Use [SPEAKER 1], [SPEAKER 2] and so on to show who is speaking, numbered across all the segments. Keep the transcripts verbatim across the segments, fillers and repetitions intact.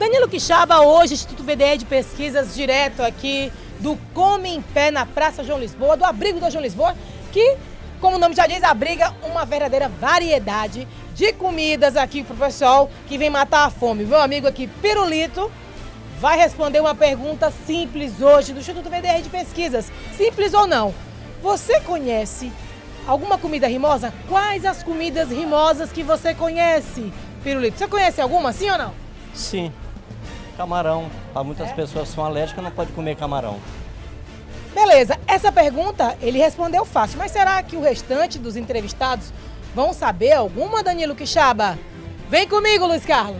[SPEAKER 1] Danilo Quixaba, hoje, Instituto V D E de Pesquisas, direto aqui do Come em Pé na Praça João Lisboa, do abrigo da João Lisboa, que, como o nome já diz, abriga uma verdadeira variedade de comidas aqui pro pessoal que vem matar a fome. Meu amigo aqui, Pirulito, vai responder uma pergunta simples hoje do Instituto V D E de Pesquisas. Simples ou não? Você conhece alguma comida rimosa? Quais as comidas rimosas que você conhece, Pirulito? Você conhece alguma, sim ou não?
[SPEAKER 2] Sim. Camarão. Para muitas é? pessoas que são alérgicas, não pode comer camarão.
[SPEAKER 1] Beleza, essa pergunta ele respondeu fácil, mas será que o restante dos entrevistados vão saber alguma, Danilo Quixaba? Vem comigo, Luiz Carlos.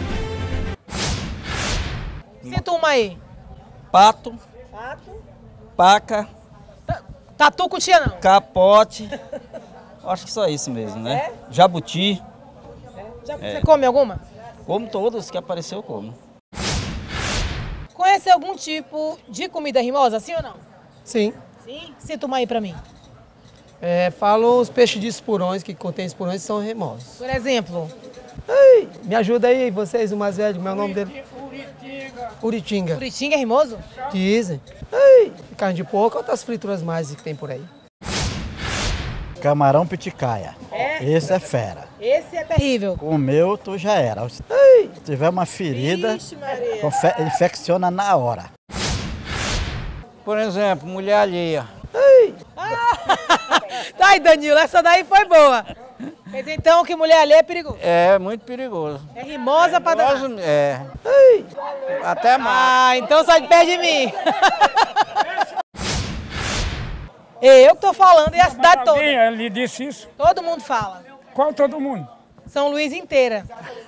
[SPEAKER 1] Sinta uma aí.
[SPEAKER 2] Pato.
[SPEAKER 1] Pato.
[SPEAKER 2] Paca.
[SPEAKER 1] Tatu com tia não?
[SPEAKER 2] Capote. Acho que só isso mesmo, né?
[SPEAKER 1] É?
[SPEAKER 2] Jabuti.
[SPEAKER 1] É. Já,
[SPEAKER 2] é.
[SPEAKER 1] Você come alguma?
[SPEAKER 2] Como todos que apareceu, eu como.
[SPEAKER 1] Conhece algum tipo de comida rimosa, sim ou não?
[SPEAKER 3] Sim.
[SPEAKER 1] Sim? Sinta uma aí pra mim.
[SPEAKER 3] É, falo os peixes de espurões, que contém espurões, são remosos.
[SPEAKER 1] Por exemplo?
[SPEAKER 3] Ei, me ajuda aí, vocês, o mais velho, como é o nome dele? Uritinga.
[SPEAKER 1] Uritinga é rimoso?
[SPEAKER 3] Dizem. Ei, carne de porco, outras frituras mais que tem por aí.
[SPEAKER 4] Camarão piticaia.
[SPEAKER 1] É?
[SPEAKER 4] Esse é fera.
[SPEAKER 1] Esse é terrível.
[SPEAKER 4] Comeu, tu já era. Ei, se tiver uma ferida,
[SPEAKER 1] Ixi, Maria.
[SPEAKER 4] infecciona na hora.
[SPEAKER 5] Por exemplo, mulher alheia.
[SPEAKER 3] Ei.
[SPEAKER 1] Ah, tá aí, Danilo, essa daí foi boa. Mas então que mulher alheia é perigoso.
[SPEAKER 5] É, muito perigoso.
[SPEAKER 1] É rimosa é pra dar.
[SPEAKER 5] É.
[SPEAKER 3] Ei.
[SPEAKER 5] Até mais.
[SPEAKER 1] Ah, então sai de perto de mim. Eu que tô falando e a cidade toda.
[SPEAKER 6] Alguém lhe disse isso?
[SPEAKER 1] Todo mundo fala.
[SPEAKER 6] Qual todo mundo?
[SPEAKER 1] São Luís inteira.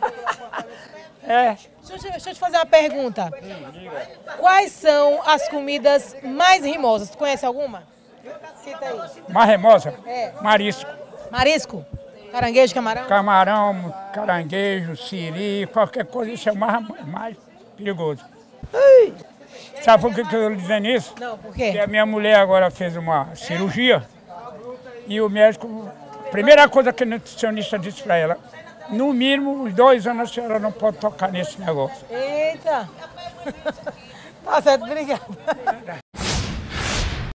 [SPEAKER 6] É.
[SPEAKER 1] Deixa eu, deixa eu te fazer uma pergunta. Quais são as comidas mais rimosas? Tu conhece alguma? Cita aí.
[SPEAKER 6] Marremosa?
[SPEAKER 1] É.
[SPEAKER 6] Marisco.
[SPEAKER 1] Marisco? Caranguejo, camarão?
[SPEAKER 6] Camarão, caranguejo, siri, qualquer coisa, isso é mais, mais perigoso.
[SPEAKER 3] Ei.
[SPEAKER 6] Sabe por que que eu estou dizendo isso?
[SPEAKER 1] Não, por
[SPEAKER 6] Porque
[SPEAKER 1] quê?
[SPEAKER 6] a minha mulher agora fez uma cirurgia e o médico, a primeira coisa que o nutricionista disse para ela, no mínimo, uns dois anos a senhora não pode tocar nesse negócio.
[SPEAKER 1] Eita! Tá certo, obrigado.